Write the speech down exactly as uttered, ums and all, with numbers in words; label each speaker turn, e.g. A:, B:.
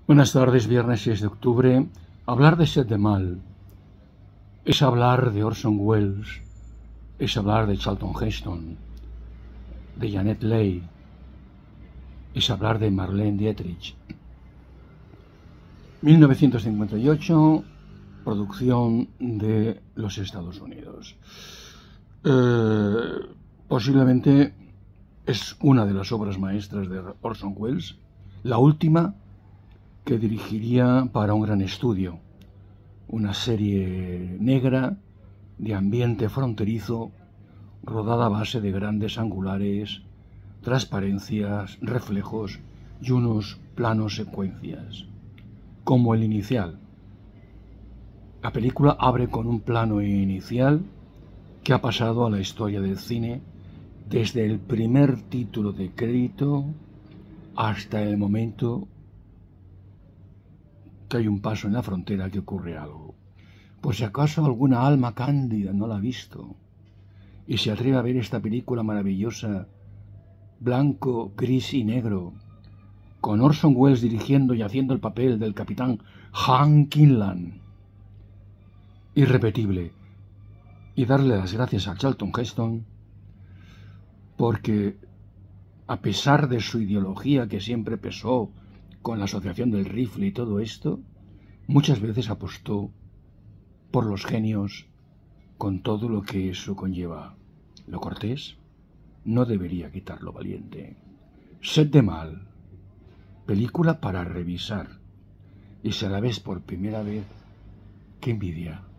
A: Buenas tardes, viernes seis de octubre. Hablar de Set de Mal es hablar de Orson Welles, es hablar de Charlton Heston, de Janet Leigh, es hablar de Marlene Dietrich. mil novecientos cincuenta y ocho, producción de los Estados Unidos. Eh, posiblemente es una de las obras maestras de Orson Welles, la última que dirigiría para un gran estudio, una serie negra de ambiente fronterizo, rodada a base de grandes angulares, transparencias, reflejos y unos planos secuencias, como el inicial. La película abre con un plano inicial que ha pasado a la historia del cine desde el primer título de crédito hasta el momento que hay un paso en la frontera que ocurre algo. Por si acaso alguna alma cándida no la ha visto y se atreve a ver esta película maravillosa, blanco, gris y negro, con Orson Welles dirigiendo y haciendo el papel del capitán Hank Kinlan, irrepetible, y darle las gracias a Charlton Heston porque, a pesar de su ideología que siempre pesó con la asociación del rifle y todo esto, muchas veces apostó por los genios con todo lo que eso conlleva. Lo cortés no debería quitar lo valiente. Set de Mal, película para revisar, y si la ves por primera vez, qué envidia.